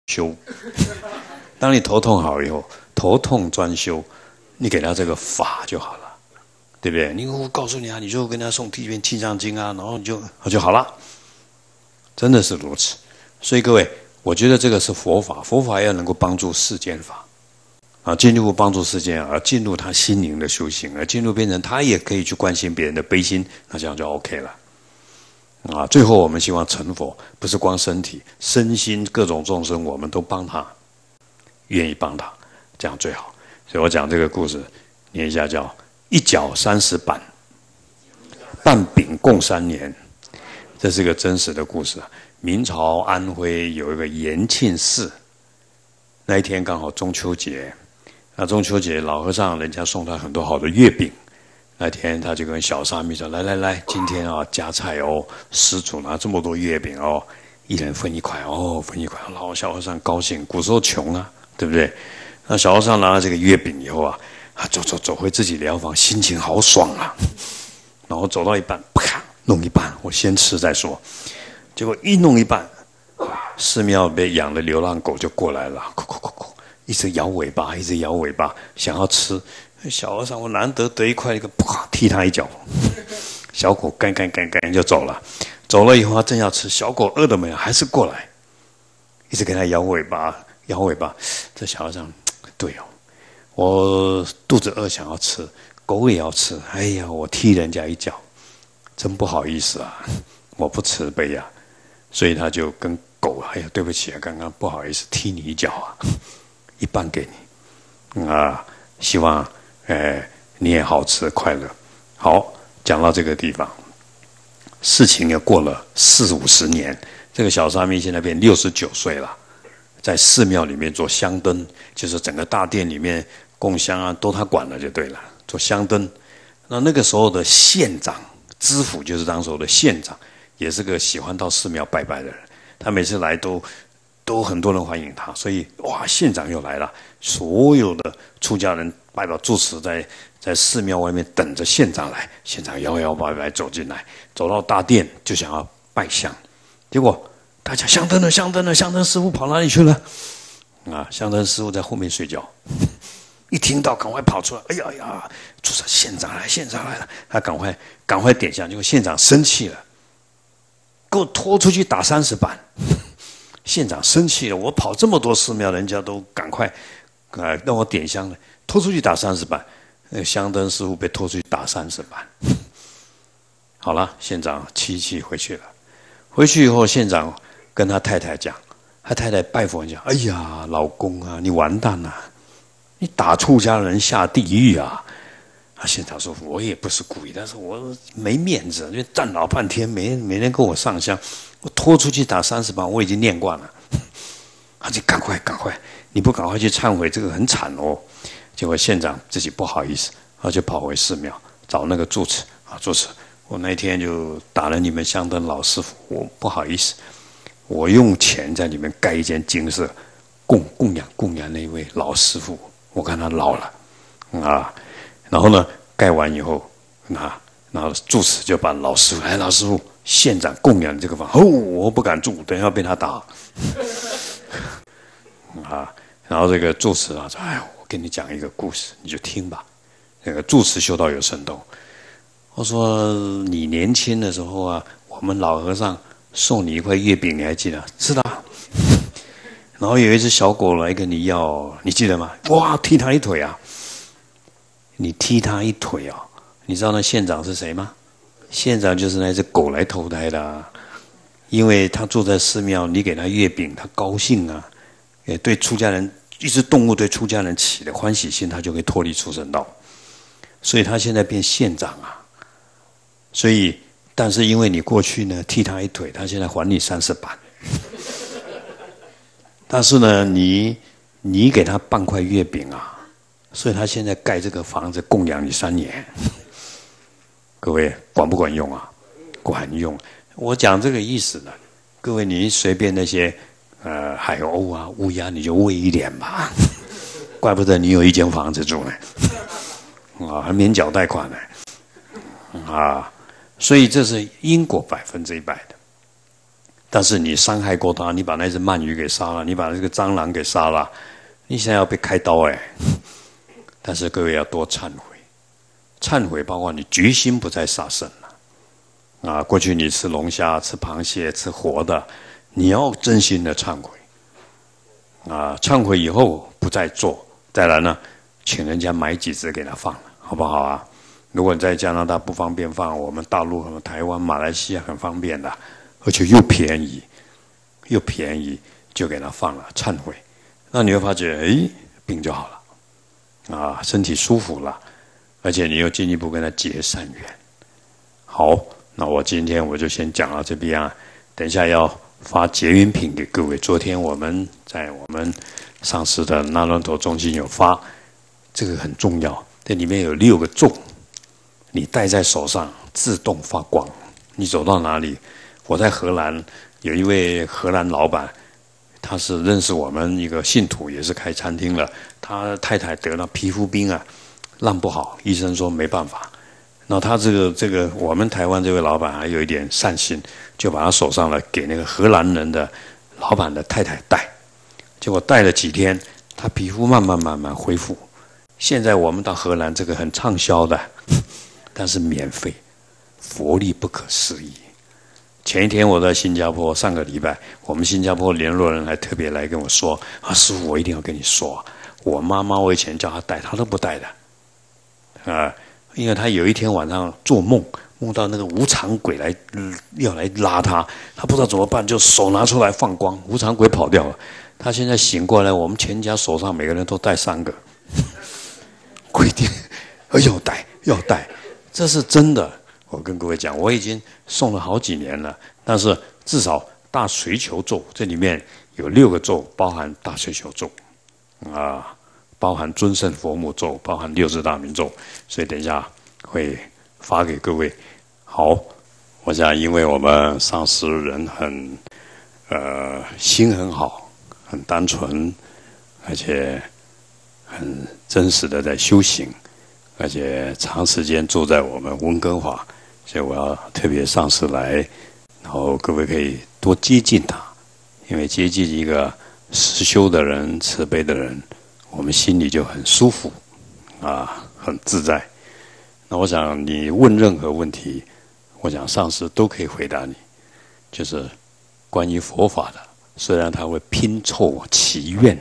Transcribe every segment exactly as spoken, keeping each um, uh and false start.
修。当你头痛好以后，头痛专修，你给他这个法就好了，对不对？你我告诉你啊，你就跟他诵第一遍《地藏经》啊，然后你就就好了，真的是如此。所以各位，我觉得这个是佛法，佛法要能够帮助世间法。啊，进一步帮助世间，而进入他心灵的修行，而进入变成他也可以去关心别人的悲心，那这样就 OK 了。啊，最后我们希望成佛，不是光身体、身心各种众生，我们都帮他，愿意帮他，这样最好。所以我讲这个故事，念一下叫“一角三十板，半饼共三年”，这是一个真实的故事。明朝安徽有一个延庆寺，那一天刚好中秋节。那中秋节，老和尚人家送他很多好的月饼。那天他就跟小沙弥说：“来来来，今天啊加菜哦，施主拿这么多月饼哦，一人分一块哦，分一块。”老小和尚高兴，古时候穷啊，对不对？那小和尚拿了这个月饼以后啊，啊走走走回自己疗房，心情好爽啊。然后走到一半，啪，弄一半，我先吃再说。结果一弄一半，寺庙被养的流浪狗就过来了，咕咕咕咕。一直摇尾巴，一直摇尾巴，想要吃。小和尚，我难得得一块，一个啪踢他一脚，小狗干干干干就走了。走了以后，他正要吃，小狗饿了没有，还是过来，一直给他摇尾巴，摇尾巴。这小和尚，对哦，我肚子饿，想要吃，狗也要吃。哎呀，我踢人家一脚，真不好意思啊，我不慈悲呀、啊。所以他就跟狗，哎呀，对不起啊，刚刚不好意思踢你一脚啊。一半给你，啊，希望，呃，你也好吃快乐。好，讲到这个地方，事情又过了四五十年，这个小沙弥现在变六十九岁了，在寺庙里面做香灯，就是整个大殿里面供香啊，都他管了就对了，做香灯。那那个时候的县长，知府就是当时候的县长，也是个喜欢到寺庙拜拜的人，他每次来都。都很多人欢迎他，所以哇，县长又来了，所有的出家人拜到住持在在寺庙外面等着县长来，县长摇摇摆摆走进来，走到大殿就想要拜香，结果大家香灯了，香灯了，香灯师傅跑哪里去了？啊，香灯师傅在后面睡觉，一听到赶快跑出来，哎呀呀，住持县长来，县长来了，他赶快赶快点香，结果县长生气了，给我拖出去打三十板。县长生气了，我跑这么多寺庙，人家都赶快，呃，让我点香了，拖出去打三十板，那个香灯师傅被拖出去打三十板。好了，县长气气回去了。回去以后，县长跟他太太讲，他太太拜佛讲：“哎呀，老公啊，你完蛋了，你打出家人下地狱啊！”啊，县长说：“我也不是故意，但是我没面子，就站老半天，没没人跟我上香。”我拖出去打三十板，我已经念惯了。他就赶快赶快，你不赶快去忏悔，这个很惨哦。结果县长自己不好意思，他就跑回寺庙找那个住持啊，住持，我那天就打了你们香灯老师傅，我不好意思，我用钱在里面盖一间精舍，供供养供养那位老师傅，我看他老了啊，然后呢，盖完以后，那然后住持就把老师傅，哎，老师傅。县长供养这个房，哦，我不敢住，等一下被他打。啊，然后这个住持啊说：“哎，我跟你讲一个故事，你就听吧。”那个住持修道有神通，我说：“你年轻的时候啊，我们老和尚送你一块月饼，你还记得？是的。然后有一只小狗来跟你要，你记得吗？哇，踢他一腿啊！你踢他一腿啊！你知道那县长是谁吗？”县长就是那只狗来投胎的、啊，因为他住在寺庙，你给他月饼，他高兴啊，也对出家人，一只动物对出家人起的欢喜心，他就会脱离畜生道，所以他现在变县长啊。所以，但是因为你过去呢踢他一腿，他现在还你三十板，但是呢，你你给他半块月饼啊，所以他现在盖这个房子供养你三年。各位管不管用啊？管用。我讲这个意思呢，各位你随便那些呃海鸥啊、乌鸦，你就喂一点吧，怪不得你有一间房子住呢，啊，还免缴贷款呢，啊，所以这是因果百分之一百的。 但是你伤害过他，你把那只鳗鱼给杀了，你把这个蟑螂给杀了，你现在要被开刀哎！但是各位要多忏悔，忏悔包括你决心不再杀生了啊！过去你吃龙虾、吃螃蟹、吃活的，你要真心的忏悔啊！忏悔以后不再做，再来呢，请人家买几只给他放了，好不好啊？如果你在加拿大不方便放，我们大陆和台湾、马来西亚很方便的，而且又便宜，又便宜，就给他放了，忏悔。那你会发觉，哎，病就好了，啊，身体舒服了，而且你又进一步跟他结善缘。好，那我今天我就先讲到这边啊，等一下要发结缘品给各位。昨天我们在我们上师的那伦陀中心有发，这个很重要，这里面有六个咒。你戴在手上自动发光，你走到哪里？我在荷兰有一位荷兰老板，他是认识我们一个信徒，也是开餐厅的。他太太得了皮肤病啊，烂不好，医生说没办法。那他这个这个我们台湾这位老板还有一点善心，就把他手上了给那个荷兰人的老板的太太戴。结果戴了几天，他皮肤慢慢慢慢恢复。现在我们到荷兰这个很畅销的。但是免费，佛力不可思议。前一天我在新加坡，上个礼拜我们新加坡联络人还特别来跟我说：“啊，师父，我一定要跟你说，我妈妈我以前叫她戴，她都不戴的，啊，因为她有一天晚上做梦，梦到那个无常鬼来、呃、要来拉她，她不知道怎么办，就手拿出来放光，无常鬼跑掉了。她现在醒过来，我们全家手上每个人都戴三个，规定要戴要戴。”这是真的，我跟各位讲，我已经送了好几年了。但是至少大随求咒这里面有六个咒，包含大随求咒，啊，包含尊胜佛母咒，包含六字大明咒，所以等一下会发给各位。好，我想因为我们上师人很，呃，心很好，很单纯，而且很真实的在修行。而且长时间住在我们温哥华，所以我要特别上师来，然后各位可以多接近他，因为接近一个实修的人、慈悲的人，我们心里就很舒服，啊，很自在。那我想你问任何问题，我想上师都可以回答你，就是关于佛法的，虽然他会拼凑祈愿。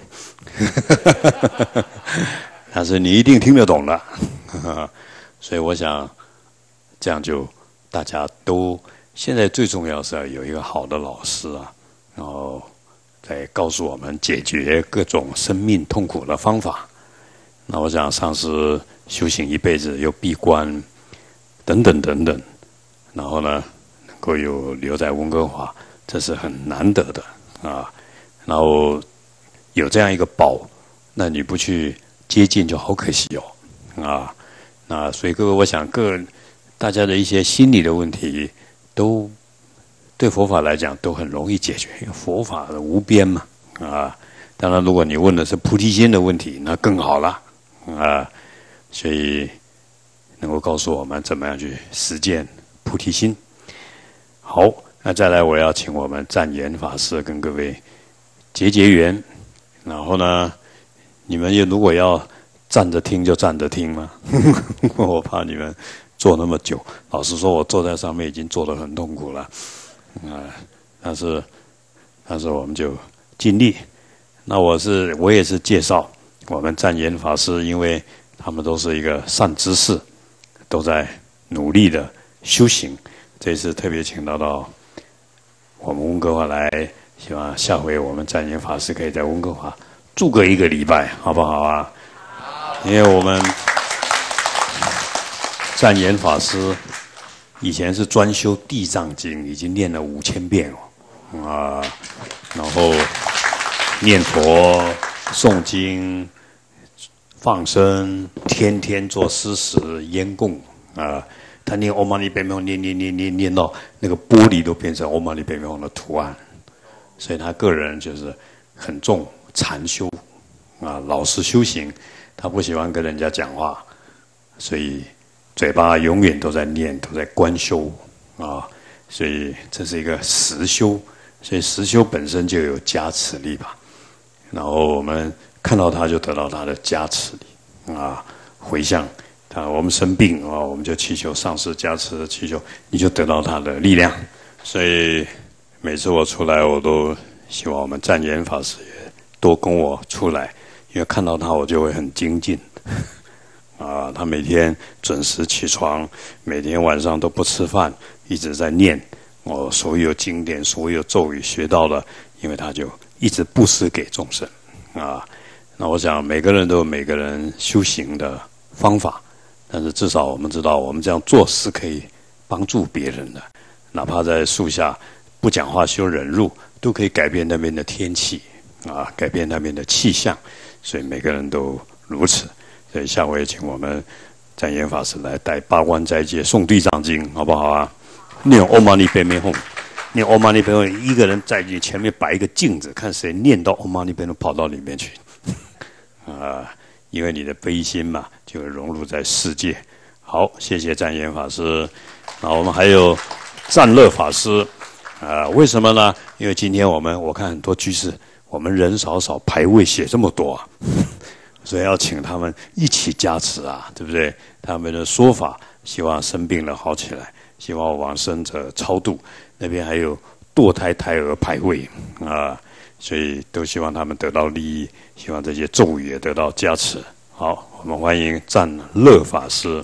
但是你一定听得懂的，所以我想这样就大家都现在最重要是要有一个好的老师啊，然后再告诉我们解决各种生命痛苦的方法。那我想上师修行一辈子又闭关等等等等，然后呢能够有留在温哥华，这是很难得的啊。然后有这样一个宝，那你不去接近就好可惜哦，啊，那所以各位，我想各大家的一些心理的问题，都对佛法来讲都很容易解决，因为佛法的无边嘛，啊，当然如果你问的是菩提心的问题，那更好了，啊，所以能够告诉我们怎么样去实践菩提心。好，那再来我要请我们湛严法师跟各位结结缘，然后呢，你们也如果要站着听就站着听嘛，我怕你们坐那么久。老实说，我坐在上面已经坐得很痛苦了，啊、呃，但是但是我们就尽力。那我是我也是介绍我们湛严法师，因为他们都是一个善知识，都在努力的修行。这次特别请到到我们温哥华来，希望下回我们湛严法师可以在温哥华住个一个礼拜，好不好啊？因为我们湛严法师以前是专修《地藏经》，已经念了五千遍哦，啊，然后念佛、诵经、放生，天天做施食、烟供啊。他念唵嘛呢叭咪吽，念念念念念到那个玻璃都变成唵嘛呢叭咪吽的图案，所以他个人就是很重禅修啊，老实修行。他不喜欢跟人家讲话，所以嘴巴永远都在念，都在观修啊。所以这是一个实修， 所以实修本身就有加持力吧。然后我们看到它就得到它的加持力啊，回向。啊，我们生病啊，我们就祈求上师加持，祈求你就得到他的力量。所以每次我出来，我都希望我们湛严法师也多跟我出来，因为看到他我就会很精进。啊，他每天准时起床，每天晚上都不吃饭，一直在念我所有经典、所有咒语学到了，因为他就一直布施给众生啊。那我想每个人都有每个人修行的方法。但是至少我们知道，我们这样做是可以帮助别人的，哪怕在树下不讲话修忍辱，都可以改变那边的天气啊，改变那边的气象。所以每个人都如此。所以下回请我们湛严法师来带八关斋戒诵地藏经，好不好啊？念唵嘛呢叭咪吽，念唵嘛呢叭咪吽，一个人在你前面摆一个镜子，看谁念到唵嘛呢叭咪吽跑到里面去啊。因为你的悲心嘛，就会融入在世界。好，谢谢湛严法师。那我们还有湛乐法师，啊、呃，为什么呢？因为今天我们我看很多居士，我们人少少，牌位写这么多、啊，所以要请他们一起加持啊，对不对？他们的说法，希望生病了好起来，希望往生者超度。那边还有堕胎胎儿牌位啊。所以都希望他们得到利益，希望这些咒语也得到加持。好，我们欢迎湛乐法师。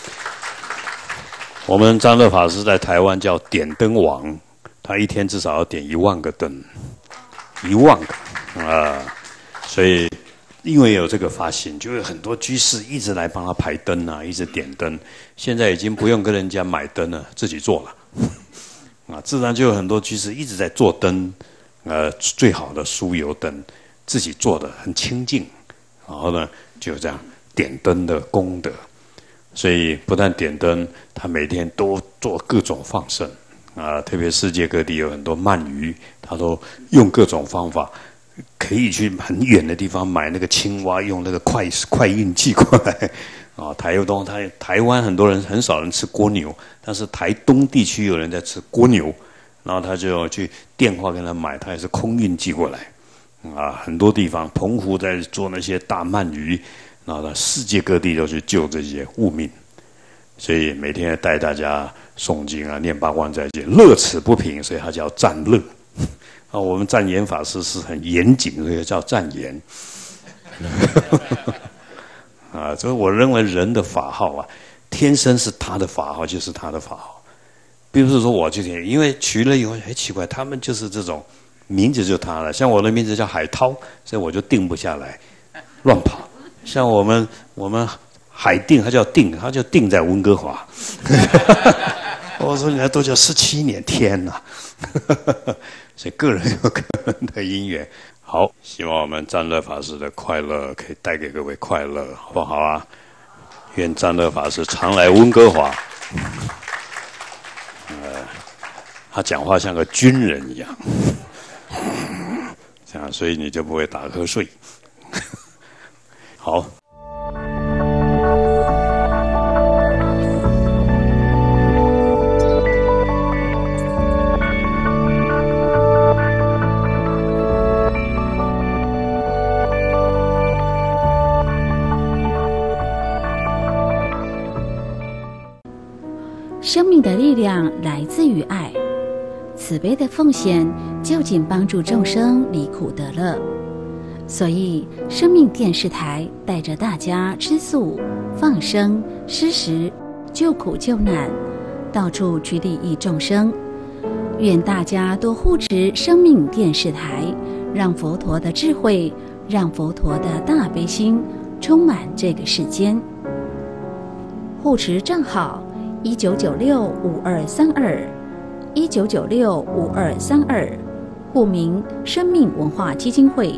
我们湛乐法师在台湾叫点灯王，他一天至少要点一万个灯，一万个啊！所以因为有这个发心，就有很多居士一直来帮他排灯啊，一直点灯。现在已经不用跟人家买灯了，自己做了啊，自然就有很多居士一直在做灯。呃，最好的酥油灯，自己做的很清净，然后呢，就这样点灯的功德。所以不但点灯，他每天都做各种放生啊，特别世界各地有很多鳗鱼，他都用各种方法，可以去很远的地方买那个青蛙，用那个快快运寄过来啊。台东台台湾很多人很少人吃蜗牛，但是台东地区有人在吃蜗牛。然后他就去电话跟他买，他也是空运寄过来，啊，很多地方澎湖在做那些大鳗鱼，然后他世界各地都去救这些物命，所以每天带大家诵经啊，念八关斋戒，乐此不疲，所以他叫湛乐。啊，我们湛严法师是很严谨，所以叫湛严。啊，所以我认为人的法号啊，天生是他的法号，就是他的法号。并不是说我就听，因为取了以后很奇怪，他们就是这种名字就他了。像我的名字叫海涛，所以我就定不下来，乱跑。像我们我们海定，他叫定，他就定在温哥华。我说你还都叫十七年，天哪！所以个人有个人的因缘。好，希望我们湛乐法师的快乐可以带给各位快乐，好不好啊？愿湛乐法师常来温哥华。呃，他讲话像个军人一样，这样，所以你就不会打瞌睡。好。 生命的力量来自于爱，慈悲的奉献就近帮助众生离苦得乐。所以生命电视台带着大家吃素、放生、施食、救苦救难，到处去利益众生。愿大家多护持生命电视台，让佛陀的智慧，让佛陀的大悲心充满这个世间。护持账号一九九六五二三二，一九九六五二三二，户名生命文化基金会。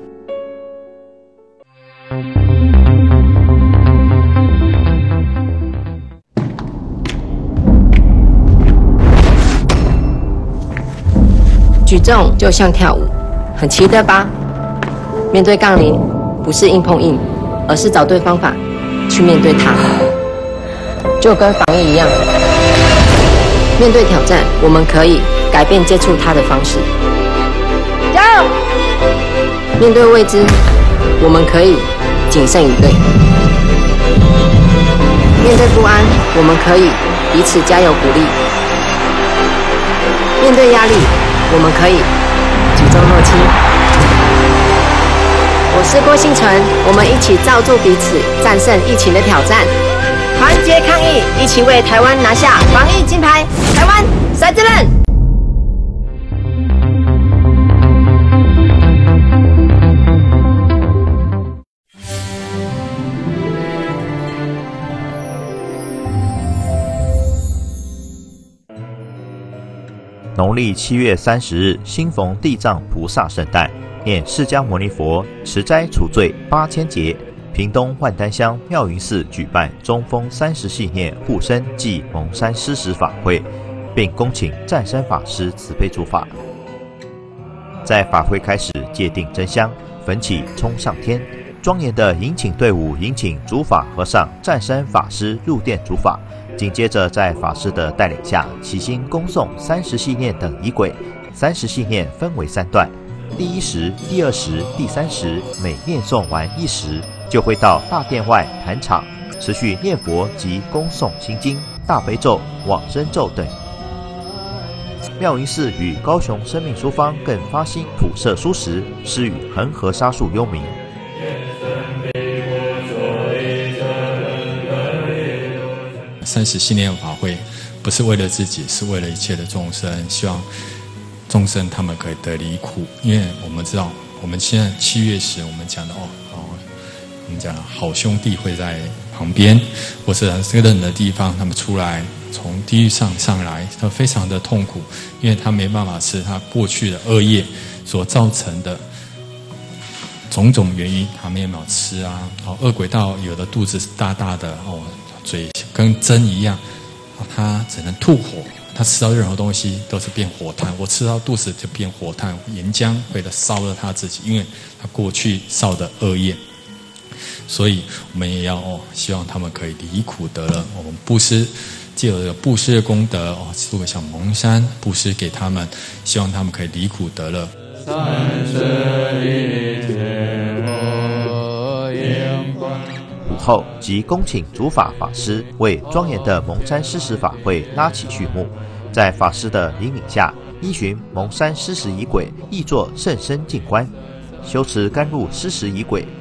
举重就像跳舞，很奇特吧？面对杠铃，不是硬碰硬，而是找对方法去面对它。就跟防疫一样，面对挑战，我们可以改变接触它的方式。加油！面对未知，我们可以谨慎以对；面对不安，我们可以彼此加油鼓励；面对压力，我们可以举重若轻。我是郭婞淳，我们一起罩住彼此，战胜疫情的挑战，团结抗疫，一起为台湾拿下防疫金牌。台湾赛之任。 农历七月三十日，新逢地藏菩萨圣诞，念释迦牟尼佛持斋除罪八千劫。屏东万丹乡妙云寺举办中风三十系念护身暨蒙山施食法会，并恭请湛山法师慈悲主法。在法会开始戒定真香，焚起冲上天，庄严的迎请队伍迎请主法和尚湛山法师入殿主法。紧接着，在法师的带领下，齐心恭诵三十系念等仪轨。三十系念分为三段，第一时、第二时、第三时，每念诵完一时，就会到大殿外坛场，持续念佛及恭诵心经、大悲咒、往生咒等。妙云寺与高雄生命书坊更发心普设书食，施予恒河沙数幽冥。 三十系念法会不是为了自己，是为了一切的众生，希望众生他们可以得离苦。因为我们知道，我们现在七月时我们讲的哦哦，我们讲好兄弟会在旁边，或是很冷的地方，他们出来从地狱上上来，他非常的痛苦，因为他没办法吃他过去的恶业所造成的种种原因，他没有办法吃啊。哦，恶鬼道有的肚子是大大的哦。嘴跟针一样，他只能吐火，他吃到任何东西都是变火炭，我吃到肚子就变火炭，岩浆会的烧了他自己，因为他过去造的恶业。所以我们也要哦，希望他们可以离苦得乐。我们布施，借由这个布施的功德哦，做个小蒙山布施给他们，希望他们可以离苦得乐。三十一劫佛眼光。 后即恭请主法法师为庄严的蒙山施食法会拉起序幕，在法师的引领下，依循蒙山施食仪轨，亦作甚深静观，修持甘露施食仪轨。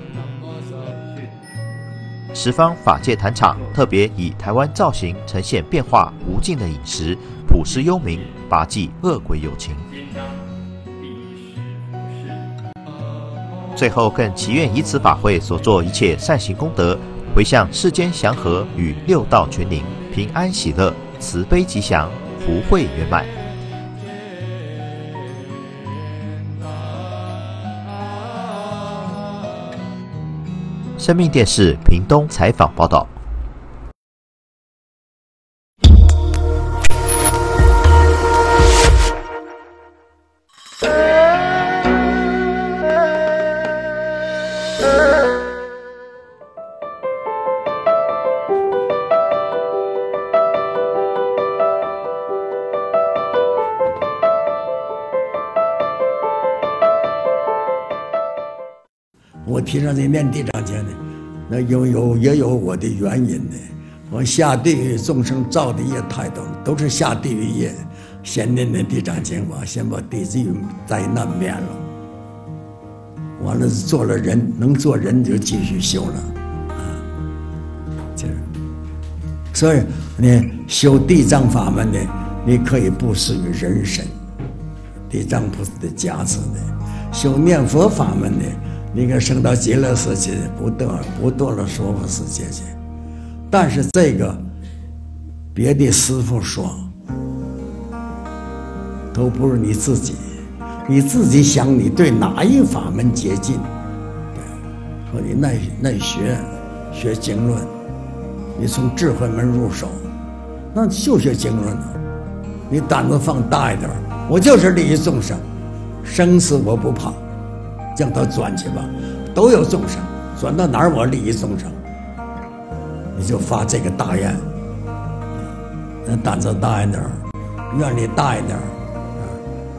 十方法界坛场特别以台湾造型呈现变化无尽的饮食，普施幽冥，拔济恶鬼有情。最后更祈愿以此法会所做一切善行功德，回向世间祥和与六道全灵，平安喜乐，慈悲吉祥，福慧圆满。生命电视屏东采访报道。 我提上这念地藏经呢，那有有也有我的原因呢。我下地狱众生造的业太多了，都是下地狱业。先念念地藏经吧，先把地狱灾难免了。完了做了人，能做人就继续修了啊。这，所以呢，修地藏法门呢，你可以布施于人身，地藏菩萨的加持呢。修念佛法门呢，你可升到极乐世界，不堕不堕了娑婆世界去。但是这个别的师父说，都不如你自己。你自己想，你对哪一法门接近？对，说你内内学学经论，你从智慧门入手，那就学经论了。你胆子放大一点，我就是利益众生，生死我不怕，让他转去吧，都有众生，转到哪儿我利益众生，你就发这个大愿，那胆子大一点，愿力大一点。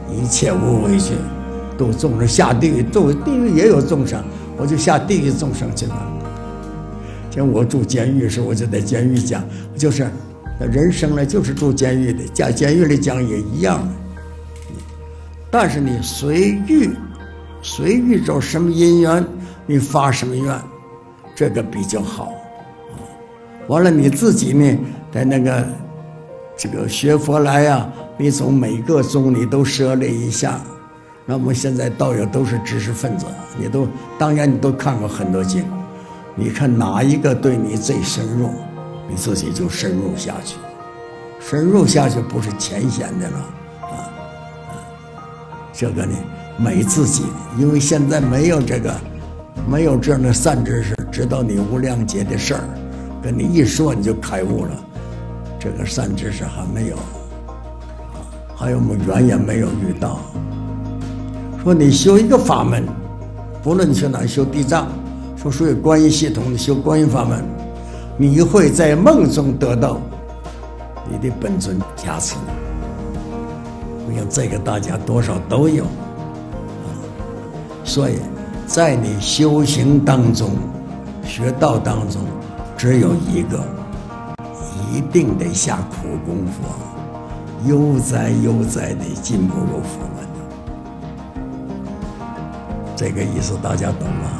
一切无畏惧，度众生下地狱，度地狱也有众生，我就下地狱众生去吧。像我住监狱时，我就在监狱讲，就是人生呢，就是住监狱的，在监狱里讲也一样的。但是你随遇，随遇着什么因缘，你发什么愿，这个比较好。完了你自己呢，在那个这个学佛来呀、啊，你从每个宗你都涉猎一下。那么现在道友都是知识分子，你都当然你都看过很多经。你看哪一个对你最深入，你自己就深入下去，深入下去不是浅显的了啊啊！这个呢，美自己，因为现在没有这个，没有这样的善知识知道你无量劫的事儿，跟你一说你就开悟了，这个善知识还没有，啊，还有我们缘也没有遇到。说你修一个法门，不论去哪修地藏。说属于观音系统的修观音法门，你会在梦中得到你的本尊加持。我想这个大家多少都有啊，所以在你修行当中、学道当中，只有一个，一定得下苦功夫，悠哉悠哉的进步入佛门。这个意思大家懂吗？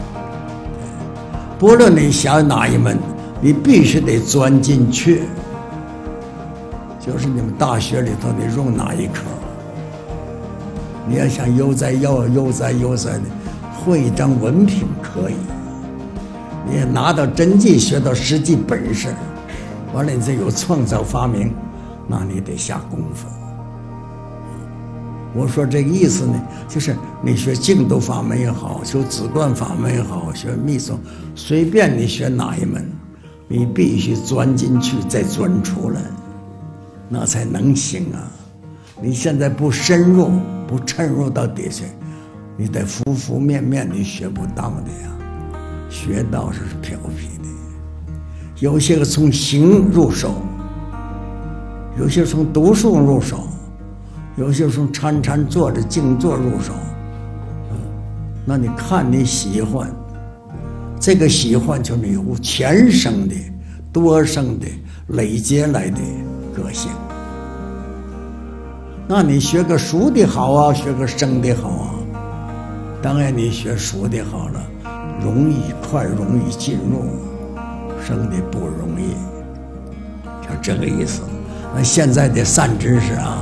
不论你想哪一门，你必须得钻进去。就是你们大学里头，你入哪一科？你要想悠哉要悠哉悠哉的，会一张文凭可以。你拿到真迹，学到实际本事，完了你这有创造发明，那你得下功夫。我说这个意思呢，就是你学净土法门也好，学止观法门也好，学密宗，随便你学哪一门，你必须钻进去再钻出来，那才能行啊！你现在不深入，不沉入到底下，你得浮浮面面，你学不到的呀。学道是飘皮的，有些个从行入手，有些从读书入手。有些从参参坐着静坐入手，嗯，那你看你喜欢，这个喜欢就是有前生的、多生的累积来的个性。那你学个熟的好啊，学个生的好啊。当然你学熟的好了，容易快，容易进入；生的不容易，就这个意思。那现在的善知识啊。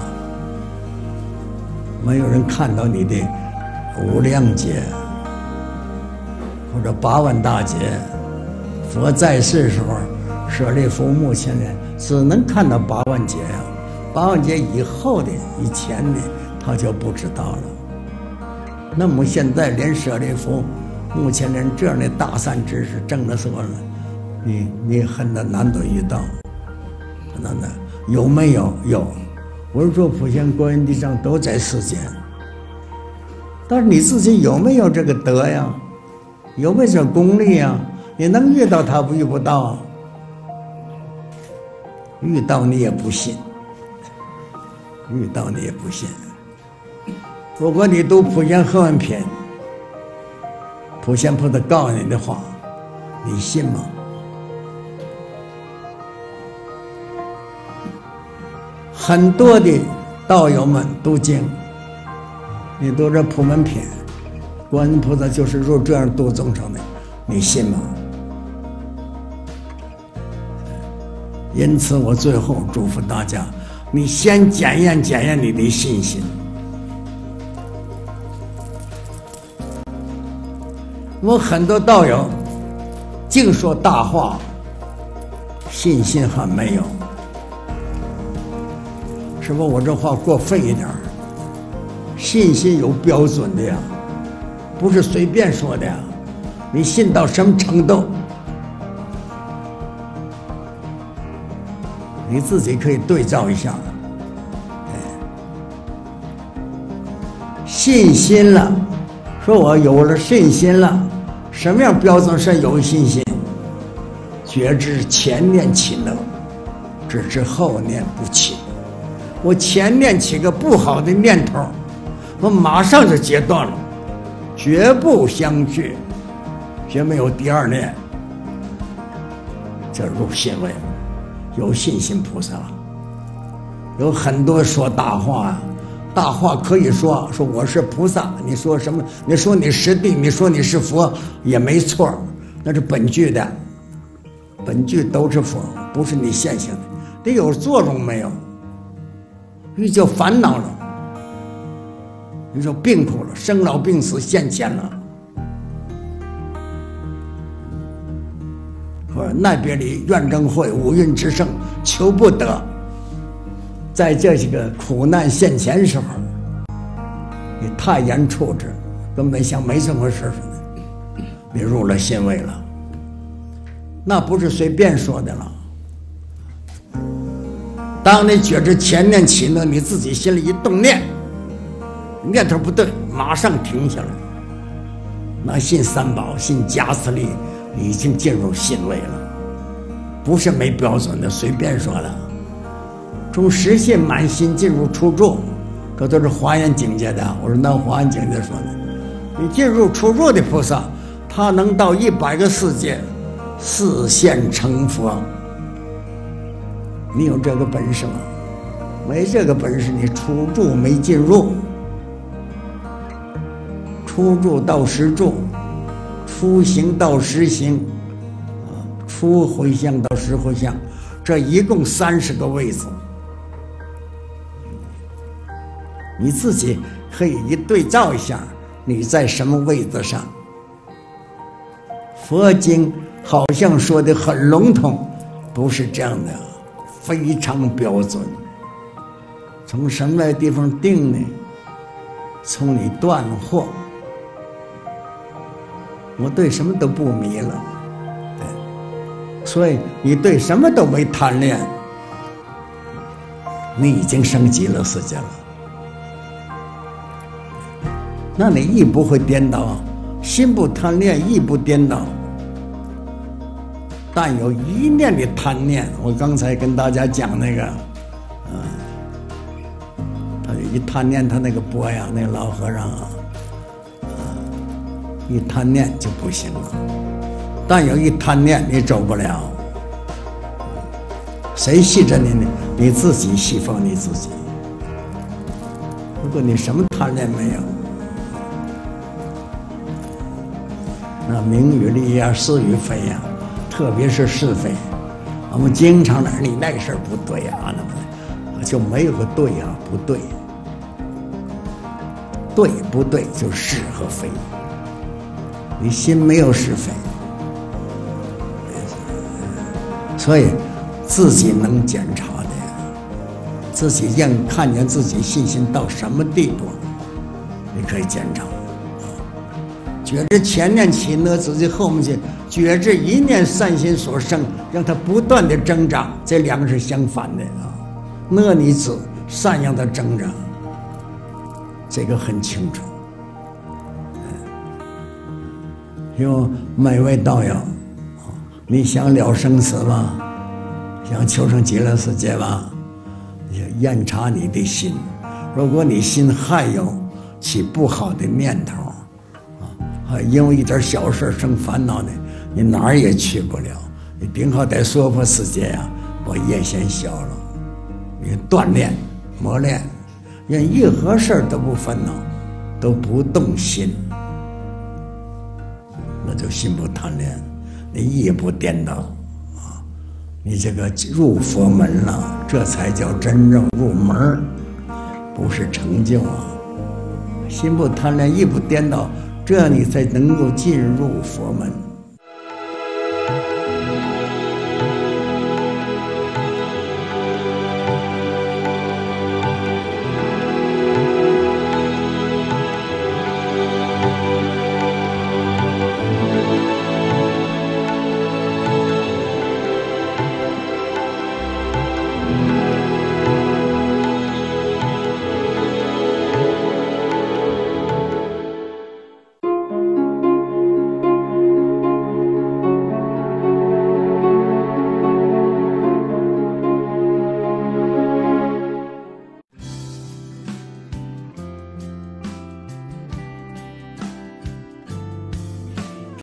没有人看到你的无量劫或者八万大劫，佛在世时候，舍利弗目前人只能看到八万劫呀、啊，八万劫以后的、以前的他就不知道了。那么现在连舍利弗目前人这样的大善知识证的时候呢，你你很难难得遇到，很难的有没有？有。文殊普贤观音地藏都在世间，但是你自己有没有这个德呀？有没有这功力呀？你能遇到他，不遇不到啊？遇到你也不信，遇到你也不信。如果你读普贤行文篇，普贤菩萨告诉你的话，你信吗？很多的道友们读经，你读这普门篇，观音菩萨就是如这样度众生的，你信吗？因此，我最后祝福大家，你先检验检验你的信心。我很多道友净说大话，信心还没有。是不是我这话过分一点？信心有标准的呀，不是随便说的呀。你信到什么程度，你自己可以对照一下。信心了，说我有了信心了，什么样标准是有信心？觉知前念起了，只知后念不起。我前念起个不好的念头， 我马上就截断了，绝不相续，绝没有第二念。这入信位，有信心菩萨。有很多说大话，大话可以说，说我是菩萨，你说什么？你说你是地，你说你是佛，也没错，那是本具的，本具都是佛，不是你现行的。得有作用没有？你就烦恼了，你说病苦了，生老病死现前了。说奈别离，怨憎会，五蕴之盛，求不得。在这几个苦难现前时候，你太严处置，根本像没这回事似的。你入了信位了，那不是随便说的了。当你觉知前念起呢，你自己心里一动念，念头不对，马上停下来。那信三宝，信加持力，已经进入信位了，不是没标准的，随便说的。从实信满心进入初住，这都是华严境界的。我说那华严境界说的，你进入初住的菩萨，他能到一百个世界，示现成佛。你有这个本事吗？没这个本事，你初住没进入。初住到实住，初行到实行，啊，初回向到实回向，这一共三十个位置。你自己可以一对照一下，你在什么位置上？佛经好像说的很笼统，不是这样的，非常标准。从什么地方定呢？从你断惑。我对什么都不迷了，对，所以你对什么都没贪恋，你已经升极乐世界了。那你亦不会颠倒，心不贪恋，亦不颠倒。但有一念的贪念，我刚才跟大家讲那个，嗯，他一贪念，他那个钵呀，那个老和尚啊，嗯，一贪念就不行了。但有一贪念，你走不了。谁系着你呢？你自己系放你自己。如果你什么贪念没有，那名与利呀，是与非呀，特别是是非，我们经常的，你那事儿不对呀，那么就没有个对呀，不对，对不对就是是和非，你心没有是非，所以自己能检查的，自己认看见自己信心到什么地步，你可以检查。觉知前念起呢，自己后面去觉知一念善心所生，让它不断的增长，这两个是相反的啊。那你指善让它增长，这个很清楚。有每位道友，你想了生死吗？想求生极乐世界吗？你要验察你的心，如果你心还有起不好的念头，因为一点小事生烦恼呢，你哪儿也去不了。你顶好在娑婆世界呀、啊，把业先消了，你锻炼磨练，任一何事都不烦恼，都不动心，那就心不贪恋，你意不颠倒啊，你这个入佛门了，这才叫真正入门，不是成就啊。心不贪恋，意不颠倒，这样你才能够进入佛门。